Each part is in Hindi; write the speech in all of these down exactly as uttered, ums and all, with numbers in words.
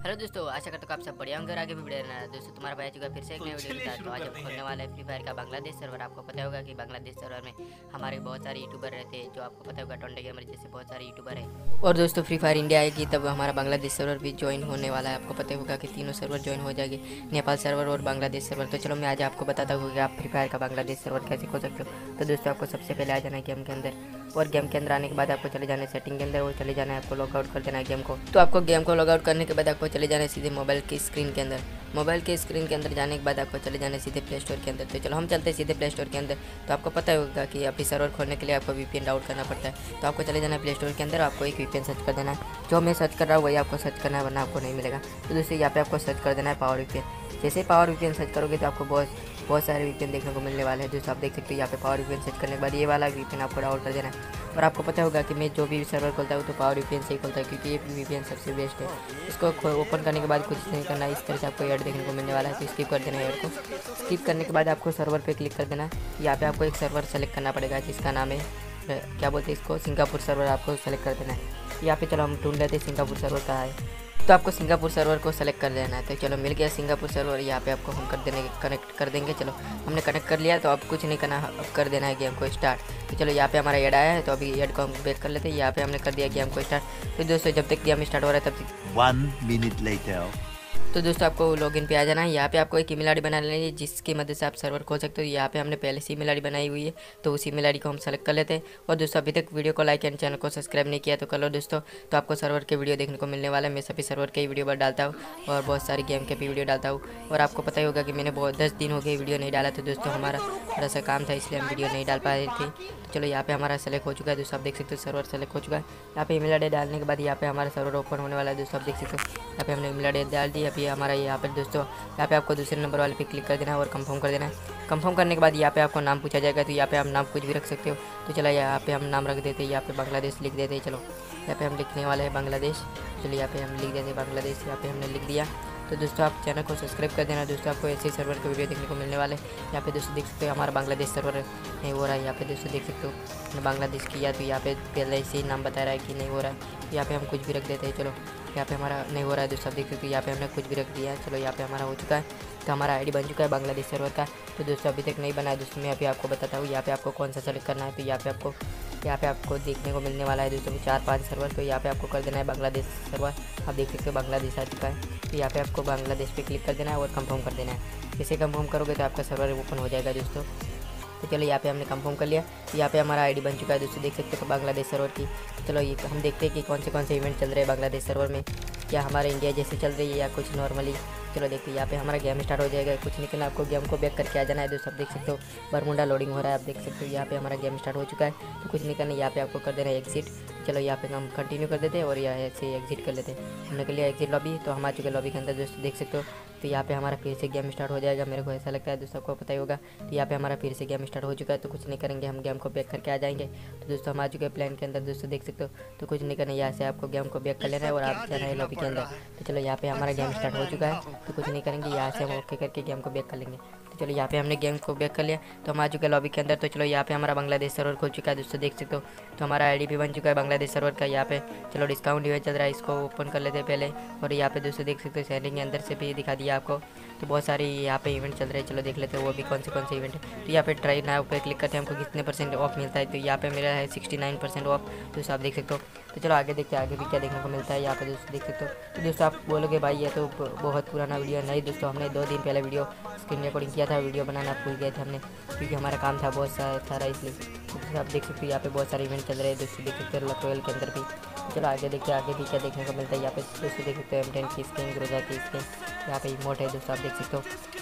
हेलो दोस्तों, आशा करता हूँ आप सब बढ़िया होंगे और आगे भी बढ़िया रहना। दोस्तों तुम्हारा भाई आ चुका है फिर से एक नए वीडियो के साथ। तो आज हम खोलने वाले हैं फ्री फायर का बांग्लादेश सर्वर। आपको पता होगा कि बांग्लादेश सर्वर में हमारे बहुत सारे यूट्यूबर रहते हैं, जो आपको पता होगा टोंडे गेमर जैसे बहुत सारे यूट्यूबर हैं। और दोस्तों फ्री फायर इंडिया आएगी तब हमारा बांग्लादेश सर्वर भी ज्वाइन होने वाला है। आपको पता होगा कि तीनों सर्वर ज्वाइन हो जाएगी, नेपाल सर्वर और बांग्लादेश सर्वर। तो चलो मैं आज आपको बताता हूँ कि आप फ्री फायर का बांग्लादेश सर्वर कैसे खोल सकते हो। तो दोस्तों आपको सबसे पहले आ जाना है गेम के अंदर, और गेम के अंदर आने के बाद आपको चले जाना है सेटिंग के अंदर, और चले जाना है आपको लॉगआउट कर देना है गेम को। तो आपको गेम को लॉगआउट करने के बाद आपको चले जाना है सीधे मोबाइल की स्क्रीन के अंदर। मोबाइल के स्क्रीन के अंदर जाने के बाद आपको चले जाना है सीधे प्ले स्टोर के अंदर। तो चलो हम चलते हैं सीधे प्ले स्टोर के अंदर। तो आपको पता होगा कि अभी सर्वर खोलने के लिए आपको वीपीएन डाउनलोड करना पड़ता है। तो आपको चले जाना है प्ले स्टोर के अंदर, आपको एक वीपीएन सर्च कर देना है। जो मैं सर्च कर रहा हूँ वही आपको सर्च करना है, वरना आपको नहीं मिलेगा। तो दोस्तों यहाँ पे आपको सर्च कर देना है पावर वीपीएन। जैसे ही पावर वीपीएन सर्च करोगे तो आपको बहुत बहुत सारे वीपीएन देखने को मिलने वाले हैं। दोस्तों आप देख सकते हो यहाँ पे पावर वीपीएन सर्च करने के बाद ये वाला वीपीएन आपको डाउनलोड कर देना है। और आपको पता होगा कि मैं जो भी सर्वर खोलता हूँ तो पावर वीपीएन से ही खोलता है, क्योंकि ये वीपीएन सबसे बेस्ट है। इसको ओपन करने के बाद कुछ नहीं करना, इस तरह से आपको ऐड देखने को मिलने वाला है। तो स्किप कर देना है ऐड को। स्किप करने के बाद आपको सर्वर पे क्लिक कर देना है। यहाँ पे आपको एक सर्वर सेलेक्ट करना पड़ेगा जिसका नाम है, क्या बोलते हैं इसको, सिंगापुर सर्वर आपको सेलेक्ट कर देना है। यहाँ पे चलो हम ढूंढ लेते हैं सिंगापुर सर्वर कहाँ है। तो आपको सिंगापुर सर्वर को सेलेक्ट कर लेना है। तो चलो मिल गया सिंगापुर सर्वर, यहाँ पे आपको हम कर देने कनेक्ट कर देंगे। चलो हमने कनेक्ट कर लिया, तो अब कुछ नहीं करना, अब कर देना है गेम को स्टार्ट। तो चलो यहाँ पे हमारा ऐड आया है, तो अभी ऐड को हम बैक कर लेते हैं। यहाँ पे हमने कर दिया गेम को स्टार्ट। तो दोस्तों जब तक गेम स्टार्ट हो रहा है तब तक वन मिनट लेटर। तो दोस्तों आपको लॉगिन पे आ जाना है। यहाँ पे आपको एक ईमेल आईडी बना लेनी है जिसकी मदद से आप सर्वर खोल सकते हो। यहाँ पे हमने पहले से ईमेल आईडी बनाई हुई है, तो उस ईमेल आईडी को हम सेलेक्ट कर लेते हैं। और दोस्तों अभी तक वीडियो को लाइक एंड चैनल को सब्सक्राइब नहीं किया तो कर लो दोस्तों। तो आपको सर्वर के वीडियो देखने को मिलने वाला है। मैं सभी सर्वर के ही वीडियो पर डालता हूँ और बहुत सारी गेम के भी वीडियो डालता हूँ। और आपको पता ही होगा कि मैंने बहुत दस दिन हो गए वीडियो नहीं डाला, तो दोस्तों हमारा थोड़ा सा काम था इसलिए हम वीडियो नहीं डाल पा रहे थे। तो चलो यहाँ पे हमारा सेलेक्ट हो चुका है। दोस्तों आप देख सकते हो सर्वर सेलेक्ट हो चुका है। यहाँ पे ईमेल आईडी डालने के बाद यहाँ पे हमारा सर्वर ओपन होने वाला है। दोस्तों आप देख सकते हो यहाँ पे हमने ईमेल आईडी डाल दी। अभी हमारा यहाँ पे दोस्तों यहाँ पे आपको दूसरे नंबर वाले पे क्लिक कर देना है और कंफर्म कर देना है। कंफर्म करने के बाद यहाँ पे आपको नाम पूछा जाएगा, तो यहाँ पे आप नाम कुछ भी रख सकते हो। तो चलो यहाँ पे हम नाम रख देते हैं, यहाँ पे बांग्लादेश लिख देते हैं। चलो यहाँ पे हम लिखने वाले हैं बांग्लादेश। चलो यहाँ पे हम लिख देते हैं बांग्लादेश, यहाँ पे हमने लिख दिया। तो दोस्तों आप चैनल को सब्सक्राइब कर देना। दोस्तों आपको ऐसे सर्वर के वीडियो देखने को मिलने वाले। यहाँ पे दोस्तों देख सकते हो हमारा बांग्लादेश सर्वर नहीं हो रहा है। यहाँ पे दोस्तों देख सकते हो बांग्लादेश किया, तो यहाँ पे पहले से ही नाम बता रहा है कि नहीं हो रहा है। यहाँ पे हम कुछ भी रख देते हैं। चलो यहाँ पे हमारा नहीं हो रहा है। दोस्तों आप देख सकते हो यहाँ पे हमने कुछ भी रख दिया है। चलो यहाँ पे हमारा हो चुका है। तो हमारा आईडी बन चुका है बांग्लादेश सर्वर का। तो दोस्तों अभी तक नहीं बना है दोस्तों, मैं अभी आपको बताता हूँ यहाँ पे आपको कौन सा सेलेक्ट करना है। तो यहाँ पे आपको यहाँ पे आपको देखने को मिलने वाला है दोस्तों चार पांच सर्वर। तो यहाँ पे आपको कर देना है बांग्लादेश सर्वर। आप देख सकते हो बांग्लादेश आ चुका है। तो यहाँ पे आपको बांग्लादेश पे क्लिक कर देना है और कंफर्म कर देना है। जैसे कंफर्म करोगे तो आपका सर्वर ओपन हो जाएगा दोस्तों। तो चलो यहाँ पे हमने कंफर्म कर लिया। यहाँ पे हमारा आईडी बन चुका है दोस्तों, देख सकते हो बांग्लादेश सर्वर की। चलो ये हम देखते हैं कि कौन से कौन से इवेंट चल रहे हैं बांग्लादेश सर्वर में, क्या हमारे इंडिया जैसे चल रही है या कुछ नॉर्मली। चलो देखिए यहाँ पे हमारा गेम स्टार्ट हो जाएगा। कुछ नहीं करना, आपको गेम को बैक करके आ जाना है। दोस्तों आप देख सकते हो बरमुंडा लोडिंग हो रहा है। आप देख सकते हो यहाँ पे हमारा गेम स्टार्ट हो चुका है। तो कुछ नहीं करना, यहाँ पे आपको कर देना है एग्जिट। चलो यहाँ पे हम कंटिन्यू कर देते हैं और यहाँ से एग्जिट कर लेते हैं। हमने कर लिया एग्जिट लॉबी। तो हम आ चुके लॉबी के अंदर दोस्तों देख सकते हो। तो यहाँ पे हमारा फिर से गेम स्टार्ट हो जाएगा, मेरे को ऐसा लगता है दोस्तों, आपको पता ही होगा। तो यहाँ पे हमारा फिर से गेम स्टार्ट हो चुका है। तो कुछ नहीं करेंगे, हम गेम को बैक करके आ जाएंगे। तो दोस्तों हम आ चुके हैं प्लान के अंदर दोस्तों देख सकते हो। तो कुछ नहीं करना, यहाँ से आपको गेम को बैक कर लेना है और आप जाना है लॉबी के अंदर। तो चलो यहाँ पे हमारा गेम स्टार्ट हो चुका है। तो कुछ नहीं करेंगे, यहाँ से हम ओके करके गेम को बैक कर लेंगे। तो चलो यहाँ पे हमने गेम को बैक कर लिया। तो हम आ चुके हैं लॉबी के अंदर। तो चलो यहाँ पे हमारा बांग्लादेश सर्वर खुल चुका है दोस्तों देख सकते हो। तो हमारा आईडी भी बन चुका है बांग्लादेश सर्वर का। यहाँ पे चलो डिस्काउंट इवेंट चल रहा है, इसको ओपन कर लेते हैं पहले। और यहाँ पे दोस्तों देख सकते हो सेटिंग के अंदर से भी दिखा दिया आपको। तो बहुत सारी यहाँ पे इवेंट चल रहे हैं, चलो देख लेते हैं वो भी कौन से कौन से इवेंट है। तो यहाँ पे ट्राई नाउ पे क्लिक करते हैं, हमको कितने परसेंट ऑफ मिलता है। तो यहाँ पे मेरा है सिक्सटी नाइन परसेंट ऑफ। दोस्तों आप देख सकते हो। तो चलो आगे देखते हैं आगे भी क्या देखने को मिलता है। यहाँ पे दोस्तों देख सकते हो। तो दोस्तों आप बोलोगे भाई ये तो बहुत पुराना वीडियो है। नहीं दोस्तों, हमने दो दिन पहले वीडियो स्क्रीन रिकॉर्डिंग किया था, वीडियो बनाना भूल गए थे हमने, क्योंकि हमारा काम था बहुत सारा इसलिए। तो आप देख सकते हो यहाँ पे बहुत सारे इवेंट चल रहे हैं दोस्तों देख सकते हो लक्रोयल के अंदर भी। चलो आगे देखते हैं आगे भी क्या देखने को मिलता है। यहाँ पे दोस्तों देख सकते हो एम टेन की स्किन, ग्रोजा की स्किन, यहाँ पे इमोट है दोस्तों आप देख सकते हो।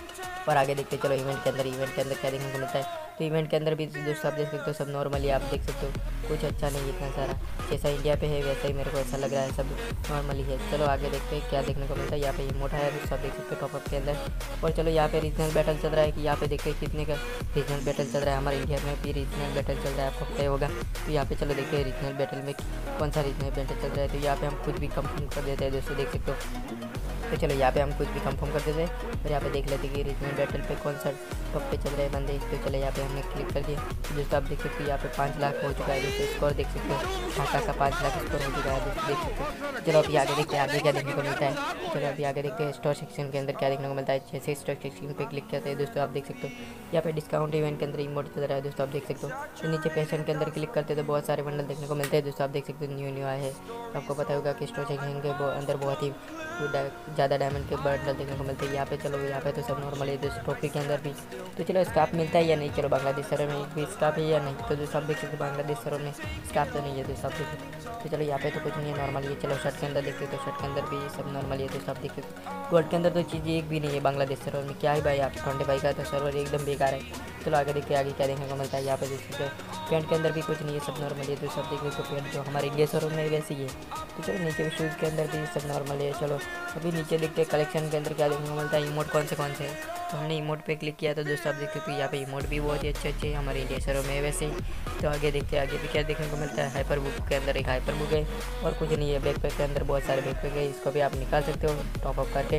और आगे देखते चलो इवेंट के अंदर इवेंट के अंदर क्या देखने को मिलता है। तो इवेंट के अंदर भी दोस्तों आप देख सकते हो सब नॉर्मली आप देख सकते हो, कुछ अच्छा नहीं इतना सारा। जैसा इंडिया पे है वैसा ही मेरे को ऐसा लग रहा है, सब नॉर्मली है। चलो आगे देखते हैं क्या देखने को मिलता है। यहाँ पे इमोट है दोस्तों आप देख सकते हो टॉपअप के अंदर। और चलो यहाँ पे रीजनल बैटल चल रहा है कि यहाँ पे देखते हैं कितने का रीजनल बैटल चल रहा है। हमारे इंडिया में भी रीजनल बैटल चल रहा है, आपको पता ही होगा। तो यहाँ पे चलो देखते हैं रीजनल बैटल में कौन सा रीजनल बैटल चल रहा है। तो यहाँ पे हम खुद भी कंप्लीट कर देते हैं दोस्तों देख सकते हो। तो तो चलो यहाँ पे हम कुछ भी कंफर्म कर देते हैं और यहाँ पे देख लेते कि रीजनल बैटल पे कौन सा टॉप पे चल रहा है बंदे। तो चलो यहाँ पे हमने क्लिक कर दिया। तो दोस्तों आप देख सकते हो यहाँ पे पाँच लाख हो चुका है। दोस्तों स्कोर देख सकते हो ढाका का पाँच लाख स्कोर हो चुका है दोस्तों देख सकते हो। चलो अभी आगे देखते हैं आगे क्या देखने को मिलता है। चलो अभी आगे देखते हैं स्टोर सेक्शन के अंदर क्या देखने को मिलता है। जैसे स्टोर सेक्शन पे क्लिक करते हैं दोस्तों आप देख सकते हो यहाँ पे डिस्काउंट इवेंट के अंदर इमोट चल रहा है दोस्तों आप देख सकते हो। तो नीचे पैशन के अंदर क्लिक करते तो बहुत सारे बंडल देखने को मिलते हैं दोस्तों आप देख सकते हो न्यू न्यू आए हैं। आपको पता होगा कि स्टोर सेक्शन के अंदर बहुत ही ज़्यादा डायमंड के बंडल देखने को मिलते हैं। यहाँ पे चलो यहाँ पे तो सब नॉर्मल है दोस्तों। ट्रॉफी के अंदर भी तो चलो स्काफ मिलता है या नहीं। चलो बांग्लादेश सर्वर में भी स्काफ है या नहीं। तो दोस्तों आप देख सकते हो बांग्लादेश सर्वर में स्काफ तो नहीं है दोस्तों आप देख सकते हो। तो चलो यहाँ पे तो कुछ नहीं है नॉर्मल है। चलो शर्ट के अंदर देखते तो शर्ट के अंदर भी सब नॉर्मल है दोस्तों आप देख सकते हो। गोल्ड के अंदर तो चीज़ एक भी नहीं है बांग्लादेश सर्वर में। क्या है भाई आप ट्वेंटी भाई का तो सर्वर एकदम बेकार है। चलो आगे देखते आगे क्या देखने को मिलता है। यहाँ पे देख सकते हो पेंट के अंदर भी कुछ नहीं है सब नॉर्मल है दोस्तों आप देख सकते हो। पेंट जो हमारे इंडिया सर्वर में वैसे ही है। तो चलो नीचे भी शूज़ के अंदर भी सब नॉर्मल है। चलो अभी नीचे देखते हैं कलेक्शन के अंदर क्या देखने को मिलता है। इमोट कौन से कौन से है। तो हमने इमोट पे क्लिक किया तो दोस्तों आप देख सकते हो यहाँ पे इमोट भी बहुत ही अच्छे अच्छे हैं हमारे इंडिया सर्वर में वैसे ही। तो आगे देखते हैं आगे भी क्या देखने को मिलता है। हाइपर बुक के अंदर एक हाइपर बुक है और कुछ नहीं है। बैकपैक के अंदर बहुत सारे बैकपैक है इसको भी आप निकाल सकते हो टॉपअप करके।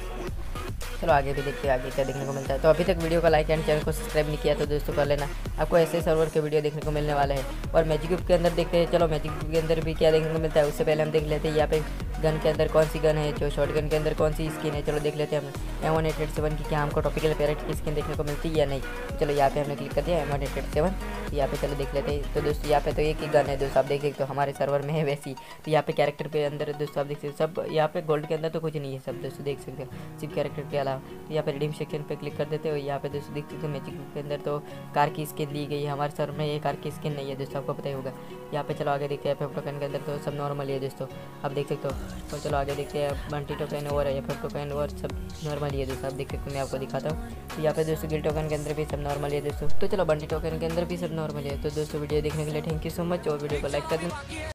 चलो आगे भी देखते हैं आगे क्या देखने को मिलता है। तो अभी तक वीडियो को लाइक एंड चैनल को सब्सक्राइब नहीं किया तो दोस्तों कर लेना। आपको ऐसे सर्वर के वीडियो देखने को मिलने वाले हैं। और मैजिक क्यूब के अंदर देखते हैं। चलो मैजिक क्यूब के अंदर भी क्या देखने को मिलता है उससे पहले हम देख लेते हैं यहाँ पे गन के अंदर कौन सी गन है। जो शॉर्ट गन के अंदर कौन सी स्किन है चलो देख लेते हैं हम M one eight eight seven की क्या हमको टॉपिकल पैरेट की स्किन देखने को मिलती है या नहीं। चलो यहाँ पे हमने क्लिक कर दिया M one eight eight seven. यहाँ पे चलो देख लेते हैं। तो दोस्तों यहाँ पे तो एक ही गन है दोस्तों आप देख सकते हो हमारे सर्वर में है वैसी। तो यहाँ पे कैरेक्टर पे अंदर दोस्तों आप देख सकते हो सब यहाँ पे गोल्ड के अंदर तो कुछ नहीं है सब दोस्तों देख सकते हो सिर्फ कैरेक्टर के अलावा। तो यहाँ पे रिडीम सेक्शन पे क्लिक कर देते हो। यहाँ पे दोस्तों देख सकते हो मैजिक के अंदर तो कार की स्किन ली गई है। हमारे सर्वर में ये कार की स्किन नहीं है दोस्तों आपको पता ही होगा। यहाँ पे चलो आगे देखते हैं एफ टोकन के अंदर तो सब नॉर्मल है दोस्तों आप देख सकते हो। तो चलो आगे देखते हैं बंटी टोकन और एफ टोकन और सब नॉर्मल है दोस्तों आप देख सकते हो मैं आपको दिखाता हूँ। तो यहाँ पे दोस्तों गिल टोकन के अंदर भी सब नॉर्मल है दोस्तों। तो चलो बंटी टोकन के अंदर भी सब नॉर्मल है। तो दोस्तों वीडियो देखने के लिए थैंक यू सो मच और वीडियो को लाइक कर दें।